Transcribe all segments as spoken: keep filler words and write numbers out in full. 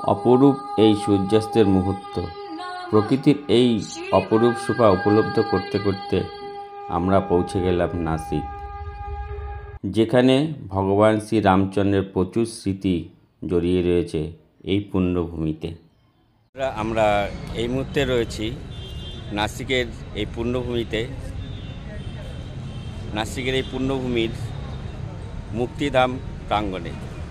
অপরূপ এই সূর্যাস্তের মুহূর্ত, প্রকৃতির এই অপরূপ শোভা উপলব্ধ করতে করতে আমরা পৌঁছে গেলাম নাসিক, যেখানে ভগবান শ্রী রামচন্দ্রের প্রচুর স্মৃতি জড়িয়ে রয়েছে এই পুণ্যভূমিতে। আমরা এই মুহূর্তে রয়েছি নাসিকের এই পুণ্যভূমিতে। নাসিকের এই পুণ্যভূমির মুক্তিধাম প্রাঙ্গণে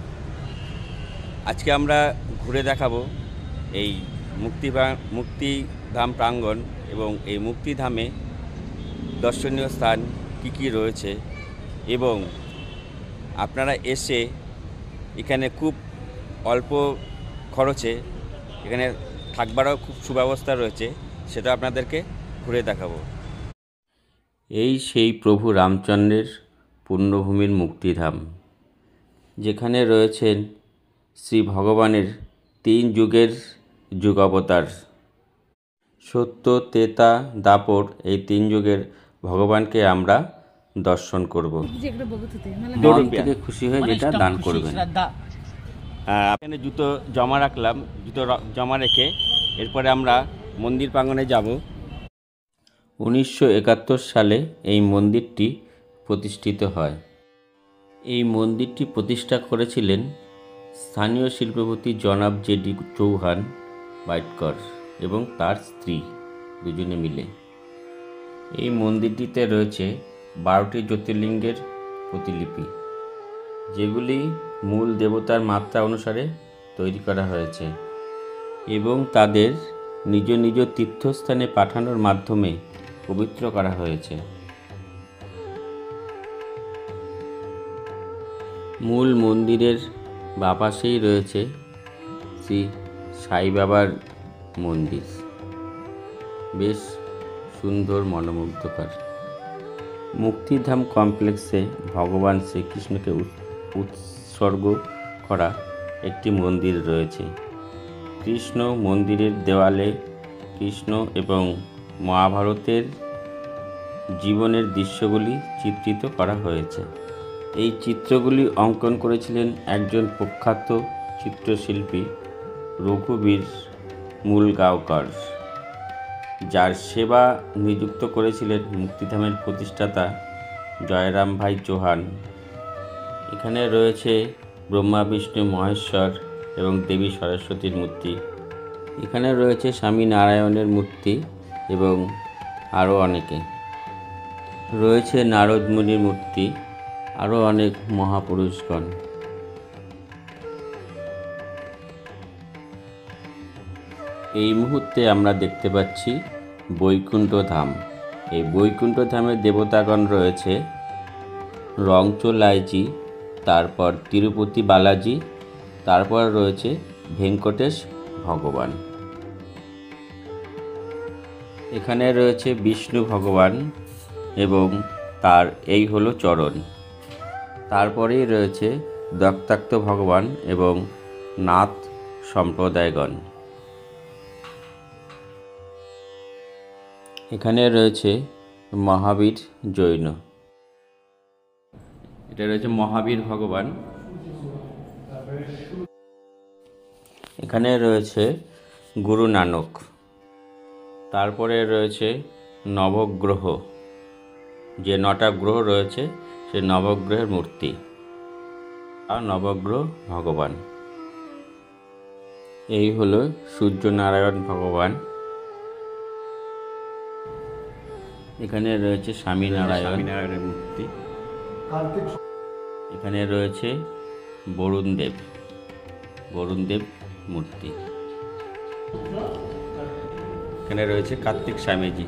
আজকে আমরা ঘুরে দেখাবো এই মুক্তি মুক্তিধাম প্রাঙ্গণ এবং এই মুক্তিধামে দর্শনীয় স্থান কী কী রয়েছে, এবং আপনারা এসে এখানে খুব অল্প খরচে এখানে থাকবারও খুব সুব্যবস্থা রয়েছে, সেটা আপনাদেরকে ঘুরে দেখাবো। এই সেই প্রভু রামচন্দ্রের পুণ্যভূমির মুক্তিধাম, যেখানে রয়েছেন শ্রী ভগবানের তিন যুগের যুগাবতার সত্য, ত্রেতা, দ্বাপর, এই তিন যুগের ভগবানকে আমরা দর্শন করব। মন থেকে খুশি হয়ে যেটা দান করবেন। এখানে জুতো জমা রাখলাম, জুতো জমা রেখে এরপরে আমরা মন্দির প্রাঙ্গণে যাব। উনিশশো একাত্তর সালে এই মন্দিরটি প্রতিষ্ঠিত হয়। এই মন্দিরটি প্রতিষ্ঠা করেছিলেন স্থানীয় শিল্পপতি জনাব জে ডি চৌহান বাইটকর এবং তার স্ত্রী দুজনে মিলে। এই মন্দিরটিতে রয়েছে বারোটি জ্যোতির্লিঙ্গের প্রতিলিপি, যেগুলি মূল দেবতার মাত্রা অনুসারে তৈরি করা হয়েছে এবং তাদের নিজ নিজ তীর্থস্থানে পাঠানোর মাধ্যমে পবিত্র করা হয়েছে। মূল মন্দিরের বাঁ পাশেই রয়েছে শ্রী সাই বাবার মন্দির, বেশ সুন্দর মনোমুগ্ধকর। মুক্তিধাম কমপ্লেক্সে ভগবান শ্রীকৃষ্ণকে উৎসর্গ করা একটি মন্দির রয়েছে। কৃষ্ণ মন্দিরের দেওয়ালে কৃষ্ণ এবং মহাভারতের জীবনের দৃশ্যগুলি চিত্রিত করা হয়েছে। এই চিত্রগুলি অঙ্কন করেছিলেন একজন প্রখ্যাত চিত্রশিল্পী রঘুবীর মূলগাঁওকর, যার সেবা নিযুক্ত করেছিলেন মুক্তিধামের প্রতিষ্ঠাতা জয়রাম ভাই চৌহান। এখানে রয়েছে ব্রহ্মা, বিষ্ণু, মহেশ্বর এবং দেবী সরস্বতীর মূর্তি। এখানে রয়েছে স্বামী নারায়ণের মূর্তি এবং আরও অনেকে রয়েছে, নারদ মুনির মূর্তি, আরও অনেক মহাপুরুষগণ। এই মুহূর্তে আমরা দেখতে পাচ্ছি বৈকুণ্ঠ ধাম। এই বৈকুণ্ঠ ধামের দেবতাগণ রয়েছে রংচোলাইজি, তারপর তিরুপতি বালাজি, তারপর রয়েছে ভেঙ্কটেশ ভগবান। এখানে রয়েছে বিষ্ণু ভগবান এবং তার এই হলো চরণ। তারপরেই রয়েছে দত্তাত্রেয় ভগবান এবং নাথ সম্প্রদায়গণ। এখানে রয়েছে মহাবীর জৈন। এটা রয়েছে মহাবীর ভগবান। এখানে রয়েছে গুরু নানক। তারপরে রয়েছে নবগ্রহ, যে নটা গ্রহ রয়েছে সে নবগ্রহের মূর্তি আর নবগ্রহ ভগবান। এই হলো সূর্যনারায়ণ ভগবান। এখানে রয়েছে স্বামীনারায়ণ নারায়ণের মূর্তি। এখানে রয়েছে বরুণ দেব, বরুণ দেব মূর্তি। এখানে রয়েছে কার্তিক স্বামীজি।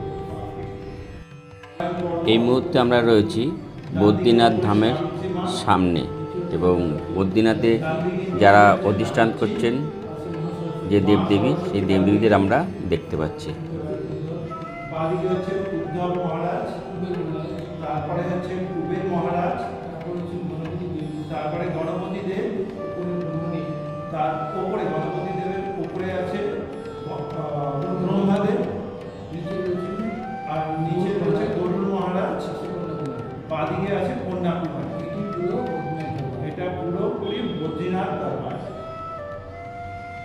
এই মুহূর্তে আমরা রয়েছি বদ্রীনাথ ধামের সামনে, এবং বদ্রীনাথে যারা অধিষ্ঠান করছেন যে দেবদেবী, সেই দেবদেবীদের আমরা দেখতে পাচ্ছি। তারপরে হচ্ছে কুবের মহারাজ, তারপরে গণপতি দেব, তার উপরে গণপতি দেবের উপরে আছে ব্রহ্মাদেব, আর নিচে রয়েছে গরুড় মহারাজ, বাদিকে আছে কন্যাকুমারী। এটা পুরোপুরি বদ্রীনাথ দরবার।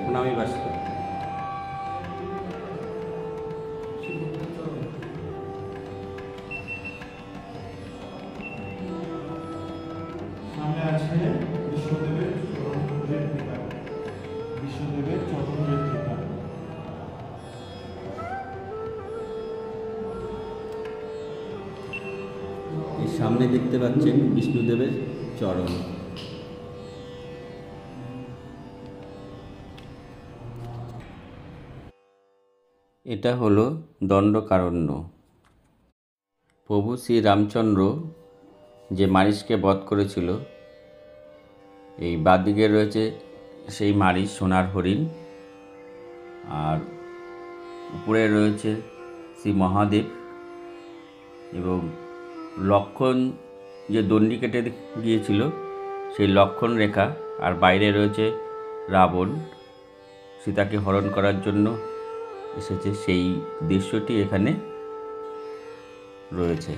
প্রণামী বাস্ক। সামনে আছে বিশ্বদেবের চরণের টিকা, বিশ্বদেবের চরণের টিকা। এই সামনে দেখতে পাচ্ছেন বিষ্ণুদেবের চরণ। এটা হলো দণ্ডকারণ্য। প্রভু শ্রী রামচন্দ্র যে মারিচকে বধ করেছিল, এই বাদিকে রয়েছে সেই মারিচ, সোনার হরিণ, আর উপরে রয়েছে শ্রী মহাদেব এবং লক্ষণ যে দণ্ডি কেটে গিয়েছিল সেই লক্ষণ রেখা, আর বাইরে রয়েছে রাবণ সীতাকে হরণ করার জন্য এসেছে, সেই দৃশ্যটি এখানে রয়েছে।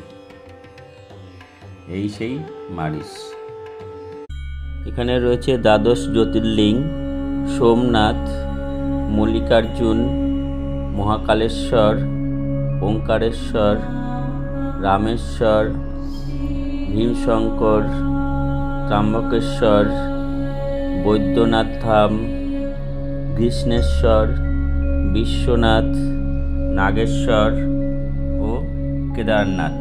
এই সেই মারিচ। এখানে রয়েছে দ্বাদশ জ্যোতির্লিঙ্গ, সোমনাথ, মল্লিকার্জুন, মহাকালেশ্বর, ওঙ্কারেশ্বর, রামেশ্বর, ভীমশঙ্কর, ত্র্যম্বকেশ্বর, বৈদ্যনাথ ধাম, কৃষ্ণেশ্বর, বিশ্বনাথ, নাগেশ্বর ও কেদারনাথ।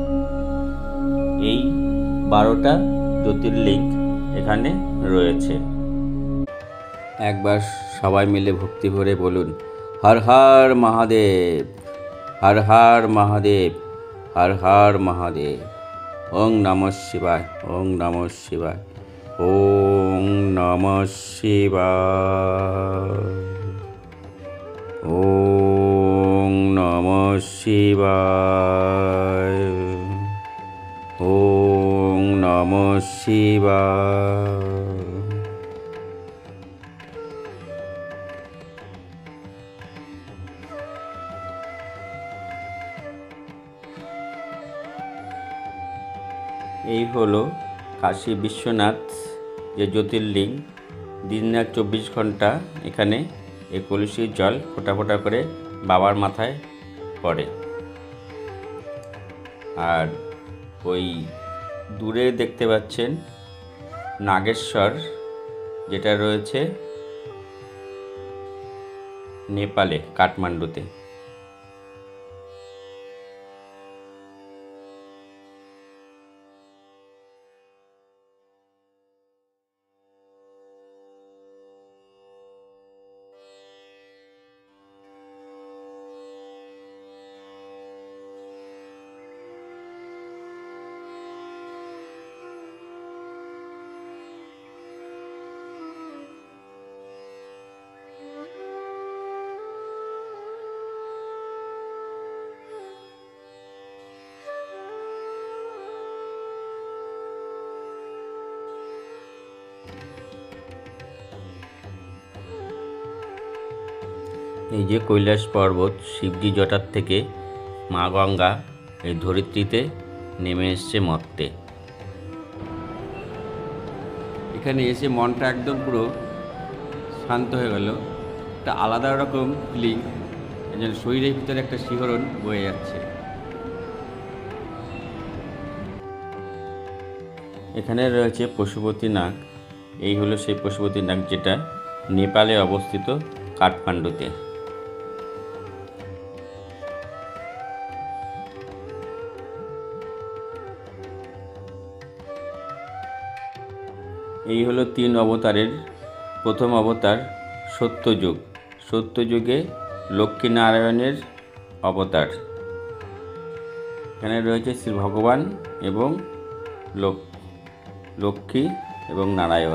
এই বারোটা জ্যোতির্লিঙ্গ এখানে রয়েছে। একবার সবাই মিলে ভক্তি ভরে বলুন, হর হর মহাদেব, হর হর মহাদেব, হর হর মহাদেব। ওং নমঃ শিবায়, ওং নমঃ শিবায়, ওং নমঃ শিবায়, ওং নমঃ শিবায়, ওং নমঃ শিবায়। এই হলো কাশী বিশ্বনাথ যে জ্যোতির্লিঙ্গ। দিন রাত চব্বিশ ঘন্টা এখানে এই কলসির জল ফোঁটা ফোঁটা করে বাবার মাথায় পড়ে। আর ওই দূরে দেখতে পাচ্ছেন নাগেশ্বর, যেটা রয়েছে নেপালে, কাঠমান্ডুতে। এই যে কৈলাস পর্বত, শিবজি জটার থেকে মা গঙ্গা এই ধরিত্রীতে নেমে এসছে মর্তে। এখানে এসে মনটা একদম পুরো শান্ত হয়ে গেল, একটা আলাদা রকম ফিলিং, যেন শরীরের ভিতরে একটা শিহরণ বয়ে যাচ্ছে। এখানে রয়েছে পশুপতিনাগ। এই হলো সেই পশুপতিনাগ, যেটা নেপালে অবস্থিত, কাঠমান্ডুতে। এই হলো তিন অবতারের প্রথম অবতার সত্যযুগ। সত্যযুগে লক্ষ্মীনারায়ণের অবতার। এখানে রয়েছে শ্রী ভগবান এবং লক্ষ্মী এবং নারায়ণ।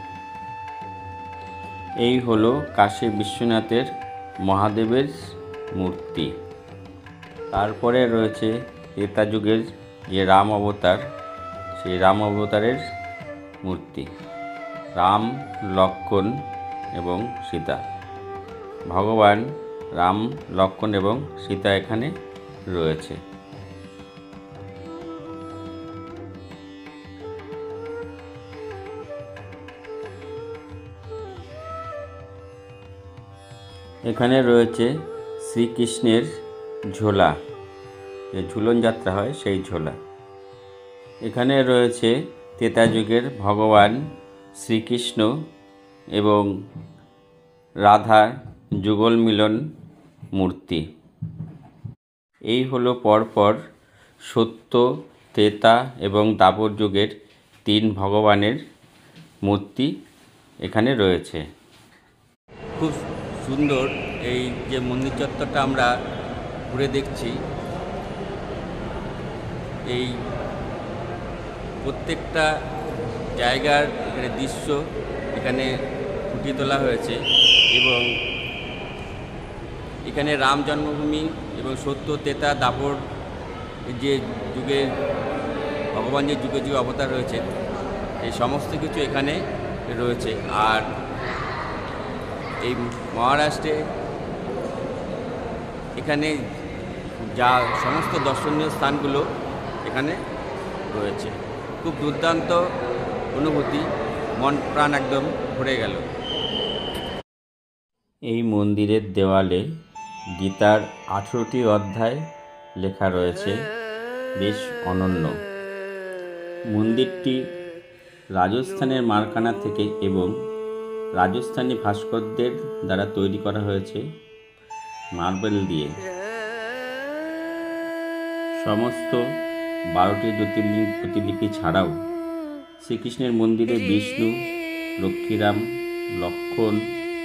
এই হলো কাশী বিশ্বনাথের মহাদেবের মূর্তি। তারপরে রয়েছে ত্রেতা যুগের যে রাম অবতার, সেই রাম অবতারের মূর্তি। রাম, লক্ষ্মণ এবং সীতা। ভগবান রাম, লক্ষ্মণ এবং সীতা এখানে রয়েছে। এখানে রয়েছে শ্রীকৃষ্ণের ঝোলা, যে ঝুলন যাত্রা হয় সেই ঝোলা। এখানে রয়েছে ত্রেতা যুগের ভগবান শ্রীকৃষ্ণ এবং রাধার যুগল মিলন মূর্তি। এই হলো পরপর সত্য, ত্রেতা এবং দ্বাপর যুগের তিন ভগবানের মূর্তি এখানে রয়েছে। খুব সুন্দর এই যে মন্দির চত্বরটা আমরা ঘুরে দেখছি, এই প্রত্যেকটা জায়গার এখানে দৃশ্য এখানে ফুটিয়ে তোলা হয়েছে এবং এখানে রাম জন্মভূমি এবং সত্য, ত্রেতা, দ্বাপর যে যুগের ভগবান যে যুগে যুগে অবতার হয়েছে এই সমস্ত কিছু এখানে রয়েছে। আর এই মহারাষ্ট্রে এখানে যা সমস্ত দর্শনীয় স্থানগুলো এখানে রয়েছে। খুব দুর্দান্ত অনুভূতি, মন প্রাণ একদম ভরে গেল। এই মন্দিরের দেওয়ালে গীতার আঠেরোটি অধ্যায় লেখা রয়েছে, বেশ অনন্য। মন্দিরটি রাজস্থানের মারকানা থেকে এবং রাজস্থানী ভাস্করদের দ্বারা তৈরি করা হয়েছে মার্বেল দিয়ে। সমস্ত বারোটি জ্যোতির্লিঙ্গ প্রতিলিপি ছাড়াও শ্রীকৃষ্ণের মন্দিরে বিষ্ণু, লক্ষ্মীরাম, লক্ষণ,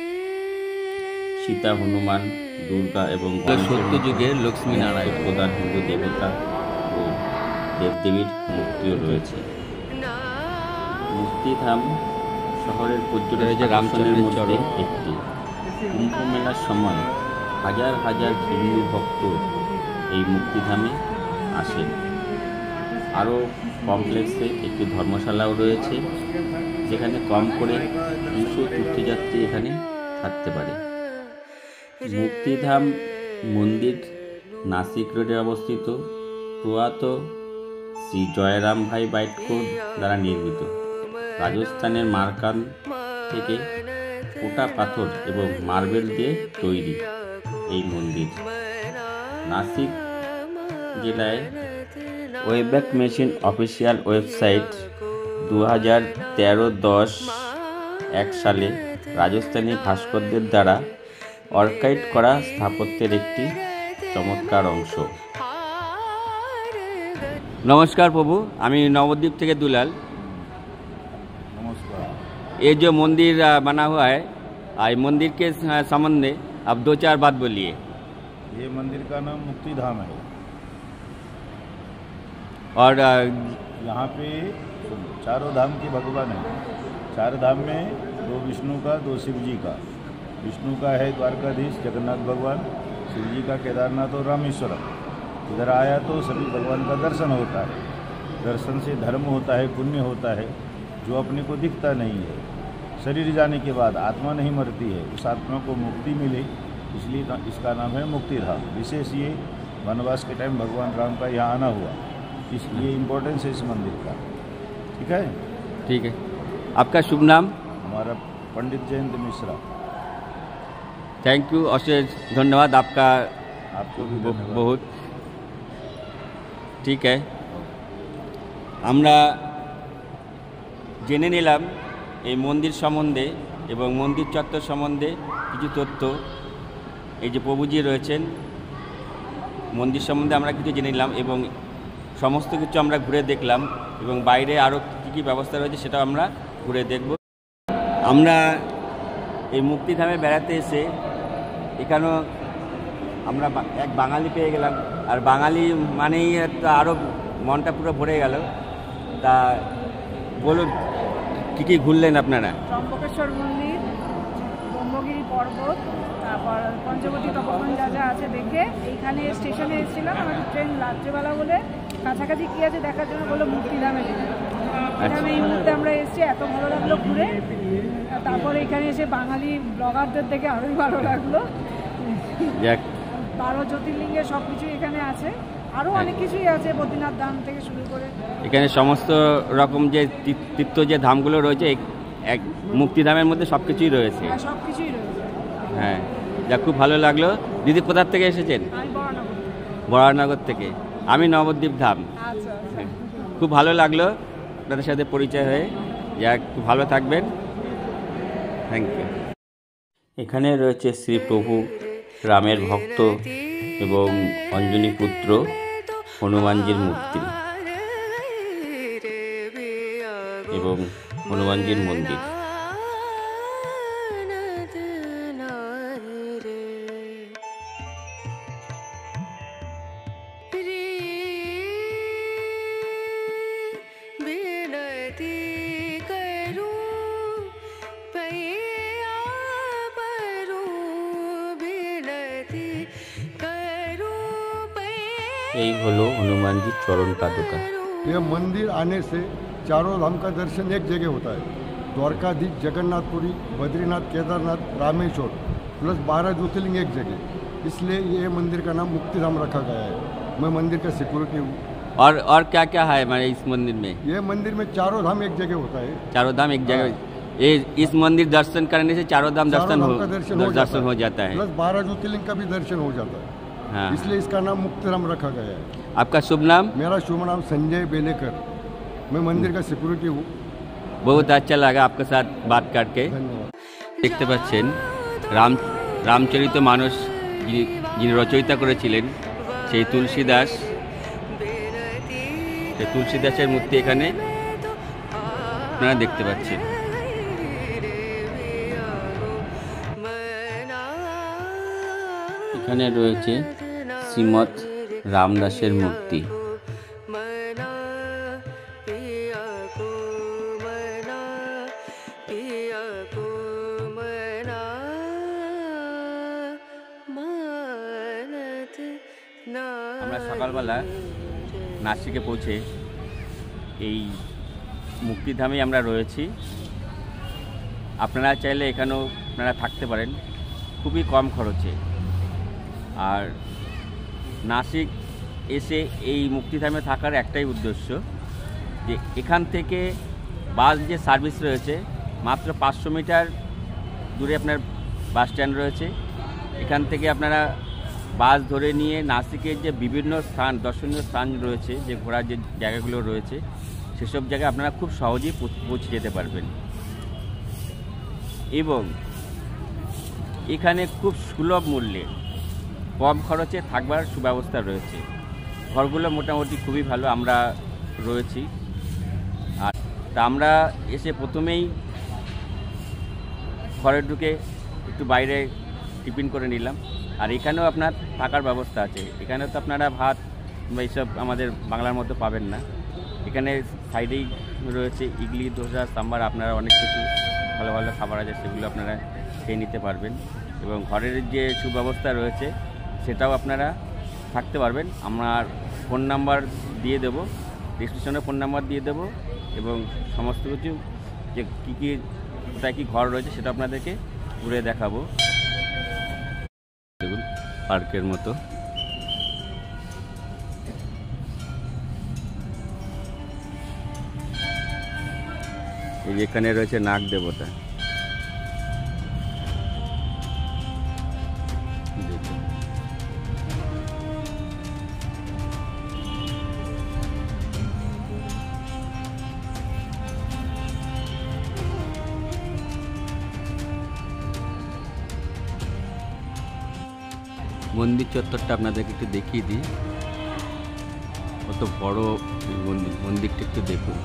সীতা, হনুমান, দুর্গা এবং সত্য যুগের লক্ষ্মীনারায়ণ প্রধান হিন্দু দেবতা ও দেবদেবীর মূর্তিও রয়েছে। মুক্তিধাম শহরের পর্যটনের রামচন্দ্রের মধ্যে একটি। কুম্ভ মেলার সময় হাজার হাজার হিন্দু ভক্ত এই মুক্তিধামে আসেন। আরও কমপ্লেক্সে একটি ধর্মশালাও রয়েছে, যেখানে কম করে দুশো তীর্থযাত্রী এখানে থাকতে পারে। মুক্তিধাম মন্দির নাসিক রোডে অবস্থিত। প্রয়াত শ্রী জয়রাম ভাই বাইটকোর দ্বারা নির্মিত। রাজস্থানের মারকান থেকে পোটা পাথর এবং মার্বেল দিয়ে তৈরি এই মন্দির। নাসিক জেলায় ওয়েব্যাক মেশিন অফিসিয়াল ওয়েবসাইট দু হাজার তেরো দশ এক সালে রাজস্থানী ভাস্করদের দ্বারা অর্কাইভ করা স্থাপত্যের একটি চমৎকার অংশ। नमस्कार प्रभु, আমি नवद्वीप থেকে दुलाल। नमस्कार। ये जो मंदिर बना हुआ है, आई मंदिर के संबंध में आप दो चार बात बोलिए। ये मंदिर का नाम मुक्तिधाम है और यहाँ पे चारों धाम के भगवान हैं। चार धाम में दो विष्णु का, दो शिव जी का। विष्णु का है द्वारकाधीश जगन्नाथ भगवान, शिव जी का केदारनाथ और रामेश्वरम। इधर आया तो सभी भगवान का दर्शन होता है। दर्शन से धर्म होता है, पुण्य होता है, जो अपने को दिखता नहीं है। शरीर जाने के बाद आत्मा नहीं मरती है, उस आत्मा को मुक्ति मिले, इसलिए इसका नाम है मुक्तिधाम। विशेष ये वनवास के टाइम भगवान राम का यहाँ आना हुआ, इसलिए इम्पोर्टेंस है इस मंदिर का। ठीक है, ठीक है। आपका शुभ नाम? हमारा पंडित जयंत मिश्रा। थैंक यू, अशेष धन्यवाद आपका। आपको भी धन्यवाद। बहुत ঠিক আছে। আমরা জেনে নিলাম এই মন্দির সম্বন্ধে এবং মন্দির চত্বর সম্বন্ধে কিছু তথ্য। এই যে প্রভুজি রয়েছেন, মন্দির সম্বন্ধে আমরা কিছু জেনে নিলাম এবং সমস্ত কিছু আমরা ঘুরে দেখলাম এবং বাইরে আরও কী কী ব্যবস্থা রয়েছে সেটাও আমরা ঘুরে দেখব। আমরা এই মুক্তিধামে বেড়াতে এসে এখানেও আমরা এক বাঙালি পেয়ে গেলাম, আর বাঙালি মানেই তো আরও মনটা পুরো ভরে গেল। তা বলুন কী কী ঘুরলেন আপনারা? ত্রম্বকেশ্বর মন্দির, ব্রহ্মগিরি পর্বত, তারপর পঞ্চবটী তপবন যা যা আছে দেখে এইখানে স্টেশনে এসেছিলাম। আমাদের ট্রেন রাত্রেবেলা বলে কাছাকাছি কী আছে দেখার জন্য বললো মুক্তিধামে যেতে। এখানে এই মুহূর্তে আমরা এসেছি, এত ভালো লাগলো ঘুরে। তারপরে এখানে এসে বাঙালি ব্লগারদের দেখে আরোই ভালো লাগলো। বারো জ্যোতির্লিঙ্গের সব কিছুই এখানে আছে, আরও অনেক কিছুই আছে, বদ্রীনাথ ধাম থেকে শুরু করে এখানে সমস্ত রকম যে তীর্থ যে ধামগুলো রয়েছে এক মুক্তিধামের মধ্যে সব কিছুই রয়েছে। সব কিছুই রয়েছে। হ্যাঁ, যা খুব ভালো লাগলো। দিদি কোথার থেকে এসেছেন? আমি বড়নগর। বরানগর থেকে। আমি নবদ্বীপ ধাম। আচ্ছা আচ্ছা। খুব ভালো লাগলো আপনাদের সাথে পরিচয় হয়ে। যা খুব ভালো থাকবেন। Thank you. এখানে রয়েছে শ্রী প্রভু রামের ভক্ত এবং অঞ্জনী পুত্র হনুমানজির মূর্তি এবং হনুমানজির মন্দির। এই হলো হনুমানজির চরণ পাদুকা। ये मंदिर आने से चारों धाम का दर्शन एक जगह होता है। द्वारकाधीश, जगन्नाथपुरी, बद्रीनाथ, केदारनाथ, रामेश्वर प्लस बारह ज्योतिर्लिंग एक जगह, इसलिए ये मंदिर का नाम मुक्ति धाम रखा गया है। मैं मंदिर का सिक्योरिटी हूँ। और और क्या क्या है हमारे इस मंदिर में? ये मंदिर में चारों धाम एक जगह होता है। चारों धाम एक जगह। ये इस मंदिर दर्शन करने से चारों धाम चारों दर्शन धाम हो का दर्शन हो दर्शन जाता हो है। जाता है। प्लस बारह ज्योतिर्लिंग का भी दर्शन हो जाता है। हाँ। इसलिए इसका नाम मुक्ति धाम रखा गया है। आपका शुभ नाम? मेरा शुभ नाम संजय बेलेकर। मैं मंदिर का सिक्योरिटी हूँ। बहुत अच्छा लगा आपके साथ बात करके। धन्यवाद। দেখতে পাচ্ছেন রাম রামচরিত মানস যিনি যিনি রচয়িতা করেছিলেন সেই তুলসী দাস, সেই তুলসী দাসের মূর্তি এখানে আপনারা দেখতে পাচ্ছেন। এখানে রয়েছে শ্রীমৎ রামদাসের মূর্তি। আমরা সকালবেলা নাসিকে পৌঁছে এই মুক্তিধামে আমরা রয়েছি। আপনারা চাইলে এখানেও আপনারা থাকতে পারেন খুবই কম খরচে। আর নাসিক এসে এই মুক্তিধামে থাকার একটাই উদ্দেশ্য যে এখান থেকে বাস যে সার্ভিস রয়েছে মাত্র পাঁচশো মিটার দূরে আপনার বাস স্ট্যান্ড রয়েছে। এখান থেকে আপনারা বাস ধরে নিয়ে নাসিকের যে বিভিন্ন স্থান দর্শনীয় স্থান রয়েছে, যে ঘোরার যে জায়গাগুলো রয়েছে সেসব জায়গায় আপনারা খুব সহজেই পৌঁছে যেতে পারবেন। এবং এখানে খুব সুলভ মূল্যে কম খরচে থাকবার সুব্যবস্থা রয়েছে। ঘরগুলো মোটামুটি খুবই ভালো আমরা রয়েছি। আর তা আমরা এসে প্রথমেই ঘরে ঢুকে একটু বাইরে টিফিন করে নিলাম। আর এখানেও আপনার থাকার ব্যবস্থা আছে। এখানেও তো আপনারা ভাত বা এইসব আমাদের বাংলার মতো পাবেন না। এখানে সাইডেই রয়েছে ইডলি, ধোসা, সাম্বার, আপনারা অনেক কিছু ভালো ভালো খাবার আছে সেগুলো আপনারা খেয়ে নিতে পারবেন। এবং ঘরের যে সুব্যবস্থা রয়েছে সেটাও আপনারা থাকতে পারবেন। আমার ফোন নাম্বার দিয়ে দেবো, ডিসক্রিপশনে ফোন নাম্বার দিয়ে দেবো এবং সমস্ত কিছু যে কী কী কোথায় কী ঘর রয়েছে সেটা আপনাদেরকে ঘুরে দেখাবো। দেখুন পার্কের মতো। এই যেখানে রয়েছে নাগ দেবতা। মন্দির চত্বরটা আপনাদেরকে একটু দেখিয়ে দিই। কত বড় মন্দির, মন্দিরটা একটু দেখুন।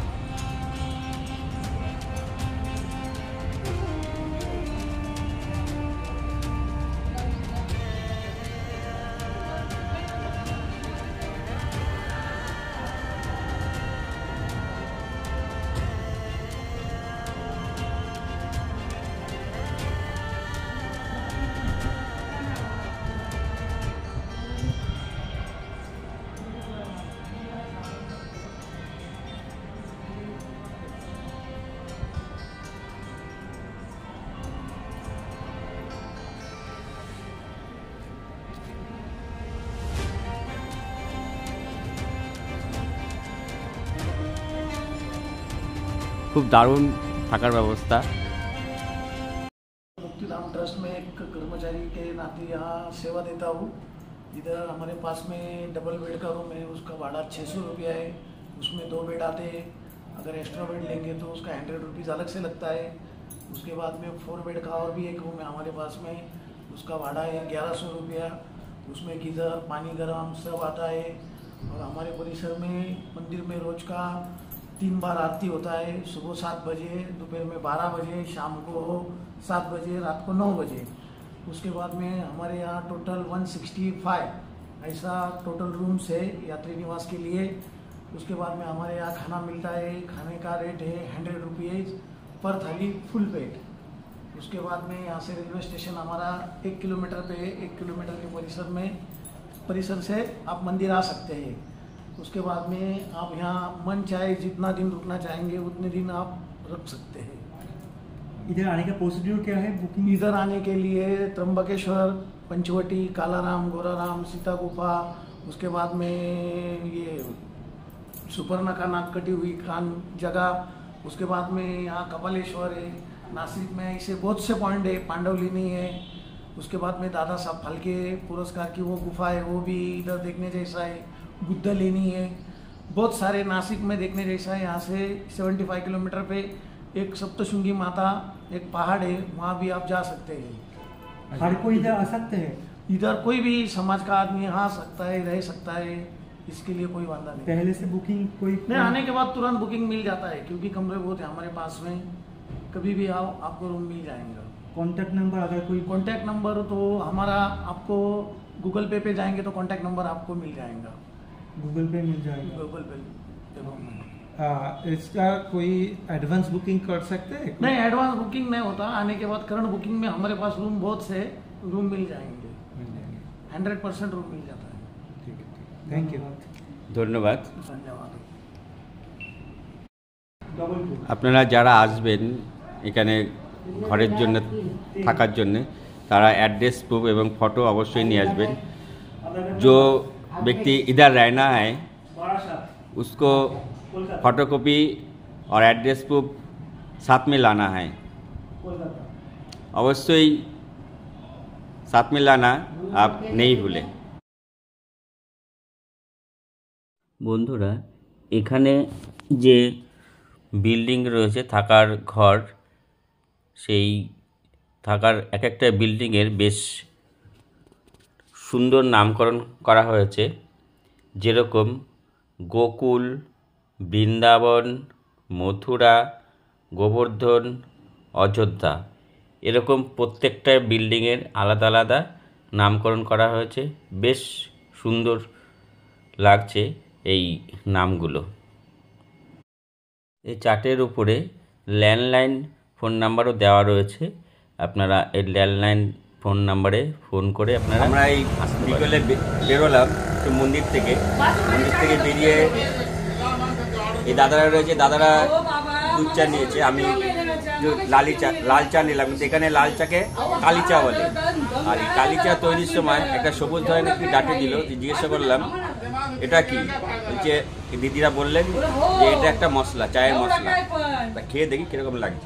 খুব দারুণ থাকার ব্যবস্থা। मुक्तिधाम ट्रस्ट में एक कर्मचारी कर्मचारी के नाते यहाँ सेवा देता हूँ। इधर हमारे पास में डबल बेड का रूम है, उसका भाड़ा छः सौ रुपया है। उसमें दो बेड आते हैं, अगर एक्स्ट्रा बेड लेंगे तो उसका हंड्रेड रुपीज़ अलग से लगता है। उसके बाद में फोर बेड का और भी एक रूम है हमारे पास में, उसका भाड़ा है ग्यारह सौ रुपया। उसमें गीज़र, पानी गर्म सब आता है। और हमारे परिसर में मंदिर में रोज का तीन बार आरती होता है, सुबह सात बजे, दोपहर में बारह बजे, शाम को सात बजे, रात को नौ बजे। उसके बाद में हमारे यहाँ टोटल एक सौ पैंसठ ऐसा टोटल रूम्स है यात्री निवास के लिए। उसके बाद में हमारे यहाँ खाना मिलता है, खाने का रेट है हंड्रेड रुपीज़ पर थाली फुल पेट। उसके बाद में यहाँ से रेलवे स्टेशन हमारा एक किलोमीटर पे, एक किलोमीटर के परिसर में परिसर से आप मंदिर आ सकते हैं। उसके बाद में आप यहाँ मन चाहे जितना दिन रुकना चाहेंगे उतने दिन आप रुक सकते हैं। इधर आने का प्रोसीड्यूर क्या है बुकिंग? इधर आने के लिए त्र्यंबकेश्वर, पंचवटी, कालाराम, गोराराम, सीता गुफा, उसके बाद में ये सुपर्ण का नाक कटी हुई कान जगह, उसके बाद में यहाँ कपालेश्वर है। नासिक में ऐसे बहुत से पॉइंट है, पांडवलिनी है। उसके बाद में दादा साहब फाल्के पुरस्कार की वो गुफा है, वो भी इधर देखने जैसा है। बुद्ध लेनी है, बहुत सारे नासिक में देखने जैसा है। यहाँ से पचहत्तर किलोमीटर पे एक सप्तशृंगी माता एक पहाड़ है, वहाँ भी आप जा सकते हैं। हर कोई इधर आ सकते हैं? इधर कोई भी समाज का आदमी आ सकता है, रह सकता है, इसके लिए कोई वादा नहीं। पहले से बुकिंग कोई नहीं, आने के बाद तुरंत बुकिंग मिल जाता है, क्योंकि कमरे बहुत है हमारे पास में। कभी भी आओ, आपको रूम मिल जाएगा। कॉन्टैक्ट नंबर अगर कोई? कॉन्टैक्ट नंबर तो हमारा आपको गूगल पे पे जाएंगे तो कॉन्टैक्ट नंबर आपको मिल जाएगा। गूगल पे मिल जाएगा? गूगल पे देखो। आ, इसका कोई एडवांस बुकिंग कर सकते हैं? नहीं, एडवांस बुकिंग नहीं होता। आने के बाद करंट बुकिंग में हमारे पास रूम बहुत से रूम मिल जाएंगे, हंड्रेड परसेंट रूम मिल जाता है। ठीक है, थैंक यू। ধন্যবাদ। धन्यवाद। আপনারা যারা আসবেন এখানে ঘরের জন্য থাকার জন্য, তারা অ্যাড্রেস প্রুফ এবং ফটো অবশ্যই নিয়ে আসবেন। जो व्यक्ति इधर रहना है उसको फोटोकॉपी और एड्रेस प्रूफ साथ में लाना है, अवश्य साथ में लाना आप नहीं भूलें। বন্ধুরা, এখানে যে বিল্ডিং রয়েছে থাকার ঘর, সেই থাকার এক একটা বিল্ডিংয়ের বেশ সুন্দর নামকরণ করা হয়েছে। যেরকম গোকুল, বৃন্দাবন, মথুরা, গোবর্ধন, অযোধ্যা, এরকম প্রত্যেকটা বিল্ডিংয়ের আলাদা আলাদা নামকরণ করা হয়েছে। বেশ সুন্দর লাগছে এই নামগুলো। এই চার্টের উপরে ল্যান্ডলাইন ফোন নাম্বারও দেওয়া রয়েছে। আপনারা এই ল্যান্ডলাইন ফোন নাম্বারে ফোন করে আপনারা, আমরা এই বিকেলে বেরোলাম একটু মন্দির থেকে। মন্দির থেকে বেরিয়ে এই দাদারা রয়েছে, দাদারা দুধ চা নিয়েছে, আমি লালি চা লাল চা নিলাম। কিন্তু এখানে লাল চাকে কালি চা বলে। আর এই কালি চা তৈরির সময় একটা সবুজ ধরনের কি ডাটে দিল, জিজ্ঞাসা করলাম এটা কি, বলছে দিদিরা বললেন যে এটা একটা মশলা, চায়ের মশলা। তা খেয়ে দেখি কিরকম লাগছে।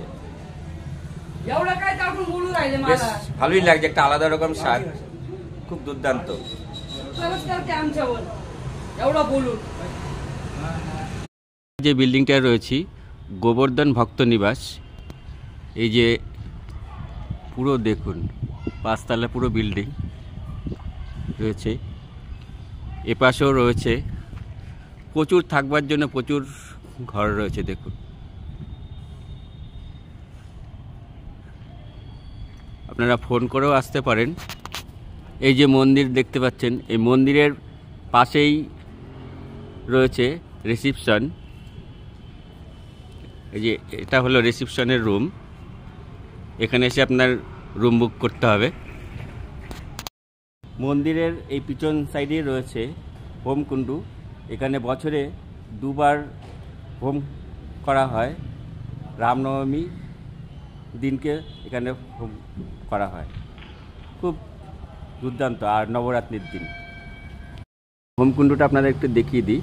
বেশ ভালোই লাগছে, একটা আলাদা রকম স্বাদ, খুব দুর্দান্ত। যে বিল্ডিংটা রয়েছে গোবর্ধন ভক্ত নিবাস, এই যে পুরো দেখুন পাঁচতলা পুরো বিল্ডিং রয়েছে। এপাশেও রয়েছে প্রচুর থাকবার জন্য প্রচুর ঘর রয়েছে। দেখুন আপনারা ফোন করেও আসতে পারেন। এই যে মন্দির দেখতে পাচ্ছেন, এই মন্দিরের পাশেই রয়েছে রিসিপশন। এই যে এটা হলো রিসিপশনের রুম, এখানে এসে আপনার রুম বুক করতে হবে। মন্দিরের এই পিছন সাইডে রয়েছে হোমকুণ্ডু। এখানে বছরে দুবার হোম করা হয়। রামনবমী দিনকে এখানে হোম করা হয়, খুব দুর্দান্ত। আর নবরাত্রির দিন হোমকুণ্ডুটা আপনাদের একটু দেখিয়ে দিই।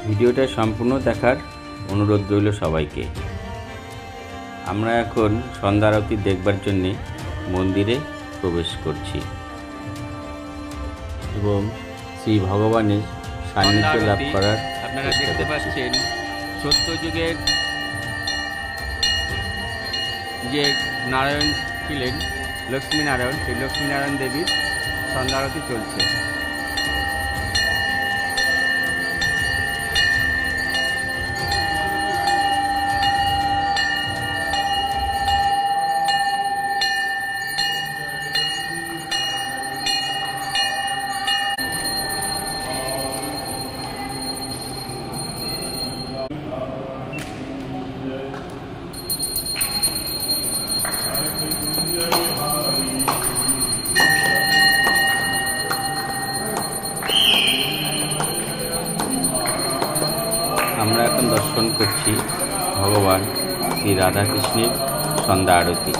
ভিডিওটা সম্পূর্ণ দেখার অনুরোধ রইল সবাইকে। আমরা এখন সন্ধ্যা আরতি দেখবার জন্যে মন্দিরে প্রবেশ করছি এবং শ্রী ভগবানের সান্নিধ্য লাভ করার আপনারা দেখতে পাচ্ছেন সত্যযুগের যে নারায়ণ ছিলেন লক্ষ্মীনারায়ণ, সেই লক্ষ্মীনারায়ণ দেবীর সন্ধ্যা আরতি চলছে। আমরা এখন দর্শন করছি ভগবান শ্রী রাধাকৃষ্ণের সন্ধ্যা আরতি।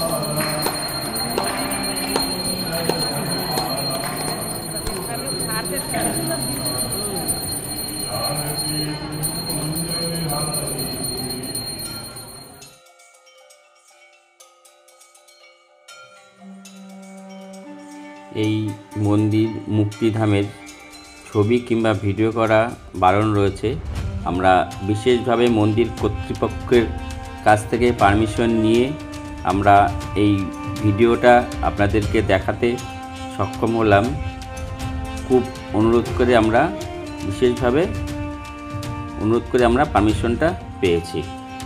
এই মন্দির মুক্তিধামের ছবি কিংবা ভিডিও করা বারণ রয়েছে। আমরা বিশেষভাবে মন্দির কর্তৃপক্ষের কাছ থেকে পারমিশন নিয়ে আমরা এই ভিডিওটা আপনাদেরকে দেখাতে সক্ষম হলাম। খুব অনুরোধ করে আমরা বিশেষভাবে অনুরোধ করে আমরা পারমিশনটা পেয়েছি।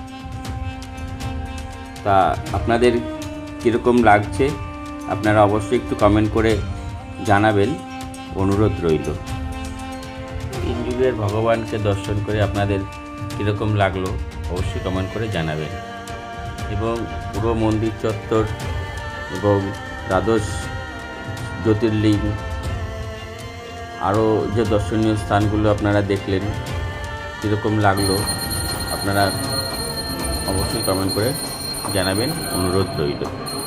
তা আপনাদের কীরকম লাগছে আপনারা অবশ্যই একটু কমেন্ট করে জানাবেন, অনুরোধ রইল। তিন যুগের ভগবানকে দর্শন করে আপনাদের কীরকম লাগলো অবশ্যই কমেন্ট করে জানাবেন। এবং পুরো মন্দির চত্বর এবং দ্বাদশ জ্যোতির্লিঙ্গ আরও যে দর্শনীয় স্থানগুলো আপনারা দেখলেন কীরকম লাগলো আপনারা অবশ্যই কমেন্ট করে জানাবেন, অনুরোধ রইল।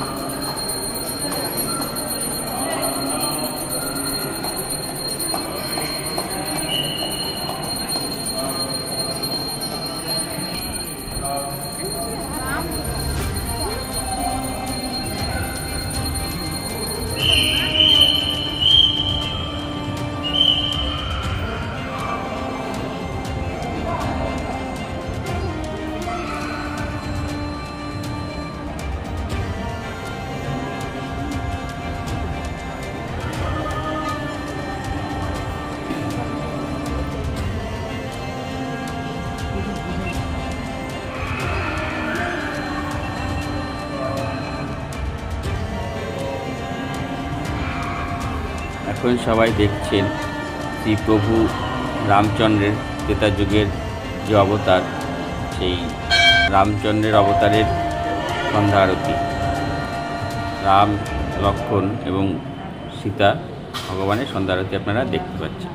এখন সবাই দেখছেন শ্রী প্রভু রামচন্দ্রের ত্রেতা যুগের যে অবতার, সেই রামচন্দ্রের অবতারের সন্ধ্যা আরতি। রাম, লক্ষ্মণ এবং সীতা ভগবানের সন্ধ্যা আরতি আপনারা দেখতে পাচ্ছেন।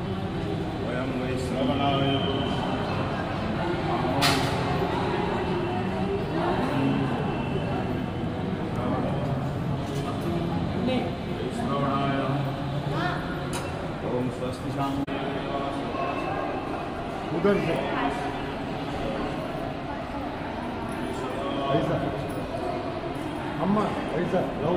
उधर से ऐसा अम्मा ऐसा लो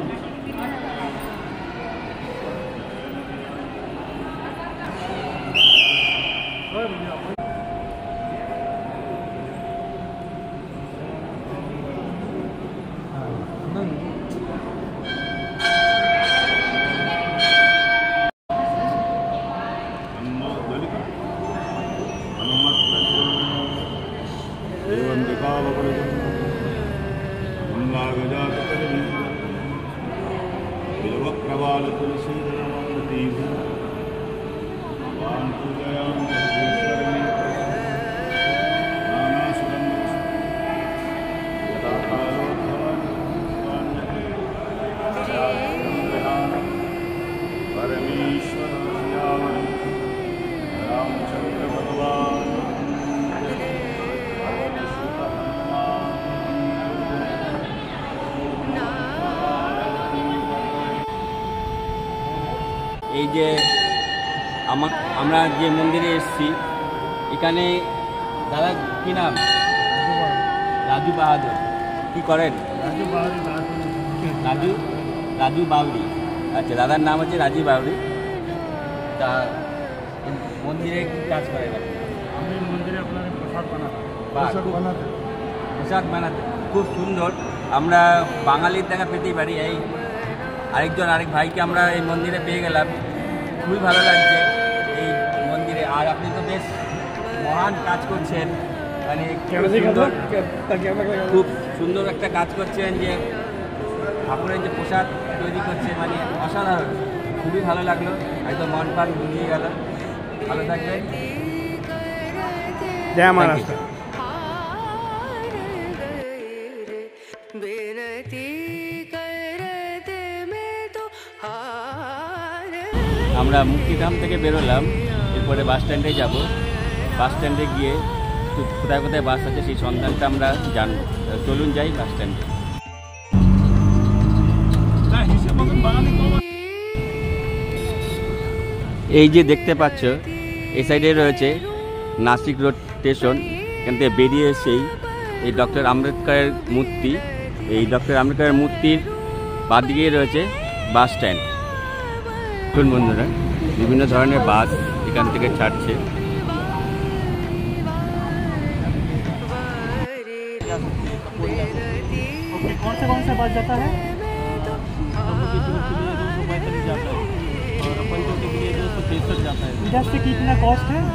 এই যে আমরা যে মন্দিরে এসেছি, এখানে দাদা কি নাম? রাজু বাহাদুর। কি করেন? राजू बावरी রাজু রাজু বাউরি। আচ্ছা, দাদার নাম হচ্ছে রাজু বাউরি। তা মন্দিরে কি কাজ করেন আপনি? আমি মন্দিরে আপনার প্রসাদ বানাবো। বাহ, सब খুব- बनाते পোশাক বানাতে খুব সুন্দর। আমরা বাঙালির দেখা পেতেই পারি। এই আরেকজন আরেক ভাইকে আমরা এই মন্দিরে পেয়ে গেলাম, খুবই ভালো লাগছে এই মন্দিরে। আর আপনি তো বেশ মহান কাজ করছেন, মানে খুব সুন্দর খুব সুন্দর একটা কাজ করছেন, যে ঠাকুরের যে প্রসাদ তৈরি করছে, মানে অসাধারণ। খুবই ভালো লাগলো, একদম মন প্রাণ বুঝিয়ে গেল। ভালো থাকবেন। जय Thank महाराष्ट्र। you. আমরা মুক্তিধাম থেকে বেরোলাম, এরপরে বাস স্ট্যান্ডে যাব। বাস স্ট্যান্ডে গিয়ে একটু কোথায় কোথায় বাস আছে সেই সন্ধানটা আমরা জানবো। চলুন যাই বাস স্ট্যান্ডে। এই যে দেখতে পাচ্ছ, এই সাইডে রয়েছে নাসিক রোড স্টেশন। এখান থেকে বেরিয়ে এসেই এই ডক্টর আম্বেদকরের মূর্তি, এই ডক্টর আম্বেদকরের মূর্তির বাদিকেই রয়েছে বাস স্ট্যান্ড। দেখুন বন্ধুরা, বিভিন্ন ধরনের বাস এখান থেকে ছাড়ছে। कौन से कौन से बस जाता है? इधर से कितना कॉस्ट है?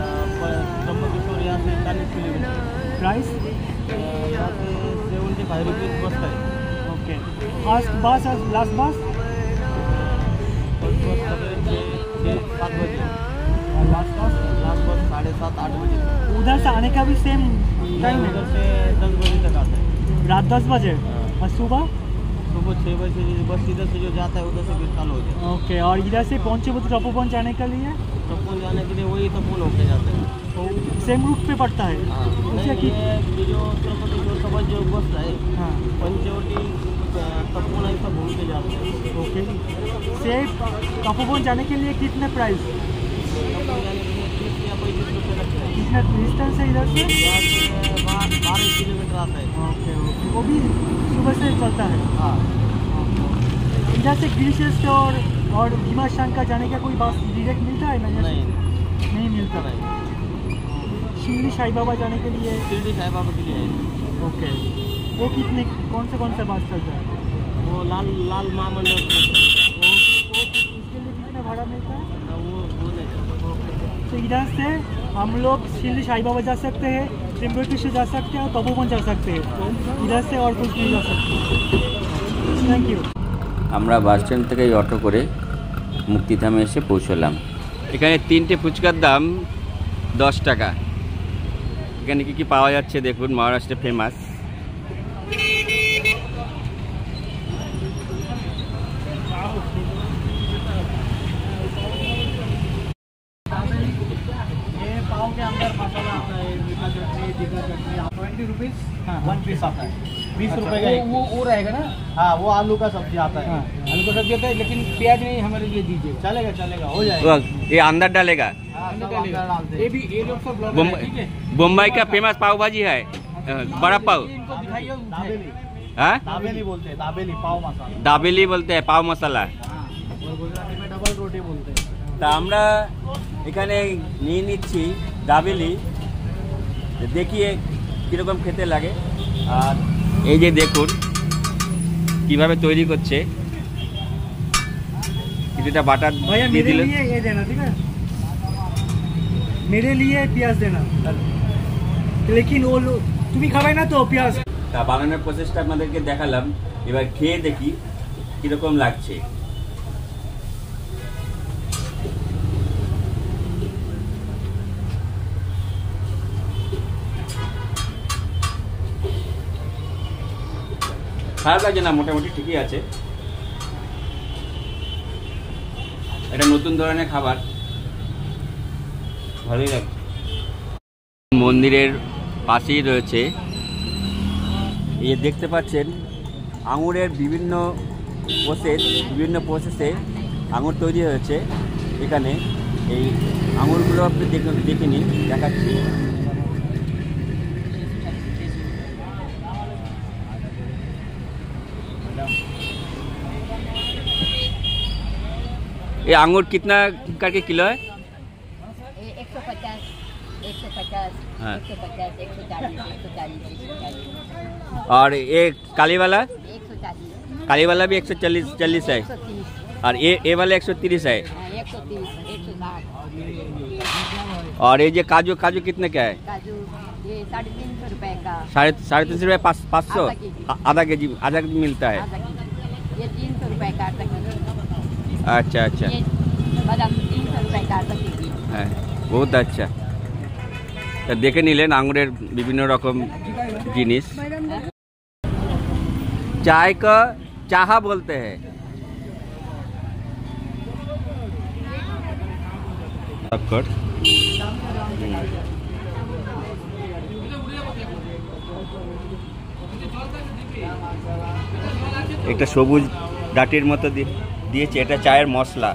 प्राइस सेवेंटी फाइव रुपीज़ बस का है। ओके। फर्स्ट बस और लास्ट बस फर्स्ट बस छः सात बजे और लास्ट बस लास्ट बस साढ़े सात आठ बजे। उधर से आने का भी सेम टाइम है? उधर से दस बजे तक आता है। रात दस बजे और सुबह सुबह छः बजे बस इधर से जो जाता है उधर से फिर चालू हो जाता है। ओके। और इधर से पंचवटी तपोवन जाने के लिए तपोवन जाने के लिए वही तपोवन होके जाते हैं। तो सेम रूट पे पड़ता है? नहीं, उससे कि ये जो तिरुपति जो सब जो बस है हाँ पंचवटी तपोवन ऐसा घूम के जाते हैं। ओके। से तपोवन जाने के लिए कितने प्राइस? तपोवन जाने के लिए तीस या पैंतीस रुपये लगते हैं। कितना डिस्टेंस है इधर से? यहाँ से बारह बारह किलोमीटर आता है। Okay okay. वो भी सुबह से चलता है? हाँ। इधर से गिरीश स्टोर और भीमा शंकर जाने का कोई बस डायरेक्ट मिलता है ना? नहीं नहीं मिलता है। शिरडी साई बाबा जाने के लिए? शिरडी साई बाबा के लिए है। ओके। वो कितने कौन से कौन से बस चलता है? वो लाल लाल महामंडल वो वो उसके लिए कितना भाड़ा मिलता है? वो वो नहीं है। तो इधर से हम लोग शिरडी साई बाबा जा सकते हैं, त्रिम्बकेश्वर से जा सकते हैं और तपोवन जा सकते हैं। इधर से और कुछ नहीं जा सकते। Thank you. আমরা বাস স্ট্যান্ড থেকে এই অটো করে মুক্তিধামে এসে পৌঁছলাম। এখানে তিনটে ফুচকার দাম দশ টাকা। এখানে কী কী পাওয়া যাচ্ছে দেখুন, মহারাষ্ট্রে ফেমাস। ये पाव के अंदर मसाला आता है, मीठा चटनी, तीखा chutney, twenty rupees one piece आता है। बीस रुपए का वो वो रहेगा ना? हाँ, वो आलू का सब्जी आता है। आलू का सब्जी आता है, लेकिन प्याज नहीं हमारे लिए दीजिए। चलेगा चलेगा, हो जाएगा। वो ये अंदर डालेगा। हाँ, सब अंदर डालते हैं। ये भी ये लोग सब ब्लॉगर हैं, बम्बई ठीक है? बम्बई का फेमस पाव भाजी है, अ, बड़ा पाव। इनको दिखाइए दाबेली। हाँ, दाबेली बोलते हैं, दाबेली पाव मसाला। दाबेली बोलते हैं, पाव मसाला। हाँ, और गुजराती में डबल रोटी बोलते हैं। তা আমরা এখানে নিয়ে নিচ্ছি দাবেলি, দেখিয়ে কীরকম খেতে লাগে। আর এই যে দেখুন কিভাবে তৈরি করছে, কিছুটা বাটার भैया দিয়ে मेरे দিল। लिए ये देना, ठीक है? मेरे लिए प्याज देना, लेकिन वो लोग तुम्हें खावे ना तो प्याज। তা বানানোর প্রসেসটা আপনাদেরকে দেখালাম, এবার খেয়ে দেখি কীরকম লাগছে। খারাপ লাগছে না, মোটামুটি ঠিকই আছে। এটা নতুন ধরনের খাবার, ভালোই লাগছে। মন্দিরের পাশেই রয়েছে, এই দেখতে পাচ্ছেন আঙুরের বিভিন্ন প্রসেস, বিভিন্ন প্রসেসে আঙুর তৈরি হয়েছে এখানে। এই আঙুরগুলো আপনি দেখে দেখে নিন, দেখাচ্ছি। ये अंगूर कितना करके किलो है? एक सौ पचास, एक सौ पचास, हाँ। एक सौ पचास, एक सौ चालीस, एक सौ चालीस, एक सौ चालीस, और ये काली वाला? एक सौ चालीस, काली वाला भी एक सौ चालीस चालीस है, एक सौ तीस, और ये ये वाला एक सौ तीस है। हाँ, एक सौ तीस, एक सौ साठ। और ये जो काजू काजू कितने का है? काजू ये साढ़े तीन सौ रुपए का, साढ़े साढ़े तीन सौ रुपये पाँच पाँच सौ आधा केजी। आधा के जी आधा के जी मिलता है। आधा केजी। ये तीन सौ रुपए का आधा केजी। अच्छा अच्छा, ये बादाम तीन सौ रुपए का आधा केजी। হ্যাঁ বহুত আচ্ছা। তা দেখে নিলেন আঙুরের বিভিন্ন রকম জিনিস। চাय का चाहा बोलते हैं। একটা সবুজ ডাটির মতো দিয়েছে, এটা চায়ের মশলা।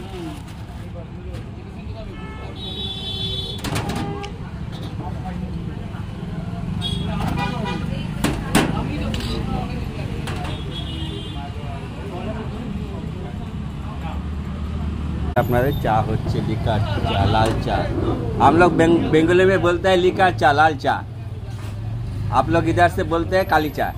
अपना चा होच्छे लिकार चा, लाल चा। हम लोग बंगाली में बोलते हैं लिकार चा, लाल चा। आप लोग इधर से बोलते हैं काली चा।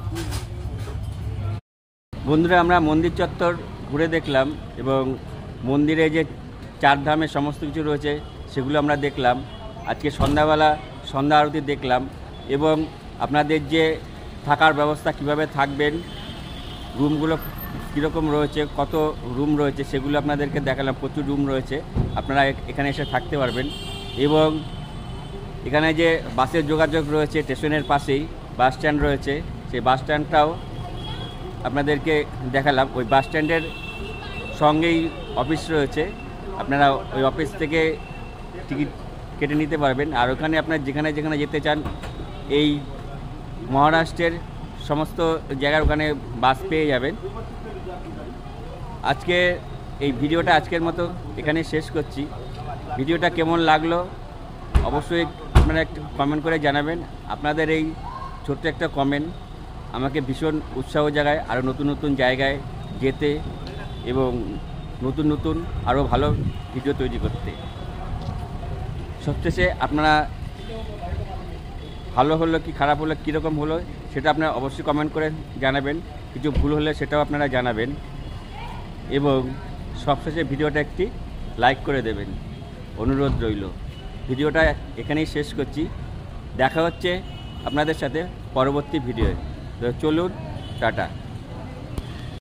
বন্ধুরা আমরা মন্দির চত্বর ঘুরে দেখলাম এবং মন্দিরে যে চার ধামে সমস্ত কিছু রয়েছে সেগুলো আমরা দেখলাম। আজকে সন্ধ্যাবেলা সন্ধ্যা আরতি দেখলাম এবং আপনাদের যে থাকার ব্যবস্থা কিভাবে থাকবেন, রুমগুলো কীরকম রয়েছে, কত রুম রয়েছে সেগুলো আপনাদেরকে দেখালাম। প্রচুর রুম রয়েছে, আপনারা এখানে এসে থাকতে পারবেন। এবং এখানে যে বাসের যোগাযোগ রয়েছে, স্টেশনের পাশেই বাস স্ট্যান্ড রয়েছে, সেই বাস স্ট্যান্ডটাও আপনাদেরকে দেখালাম। ওই বাস স্ট্যান্ডের সঙ্গেই অফিস রয়েছে, আপনারা ওই অফিস থেকে টিকিট কেটে নিতে পারবেন। আর ওখানে আপনার যেখানে যেখানে যেতে চান এই মহারাষ্ট্রের সমস্ত জায়গার ওখানে বাস পেয়ে যাবেন। আজকে এই ভিডিওটা আজকের মতো এখানে শেষ করছি। ভিডিওটা কেমন লাগলো অবশ্যই আপনারা একটু কমেন্ট করে জানাবেন। আপনাদের এই ছোট্ট একটা কমেন্ট আমাকে ভীষণ উৎসাহ জাগায় আরও নতুন নতুন জায়গায় যেতে এবং নতুন নতুন আরও ভালো ভিডিও তৈরি করতে। সবশেষে আপনারা ভালো হলো কি খারাপ হলো, কীরকম হলো সেটা আপনারা অবশ্যই কমেন্ট করে জানাবেন। কিছু ভুল হলে সেটাও আপনারা জানাবেন এবং সবশেষে ভিডিওটা একটি লাইক করে দেবেন, অনুরোধ রইল। ভিডিওটা এখানেই শেষ করছি। দেখা হচ্ছে আপনাদের সাথে পরবর্তী ভিডিওয়ে। তো চলুন, টাটা।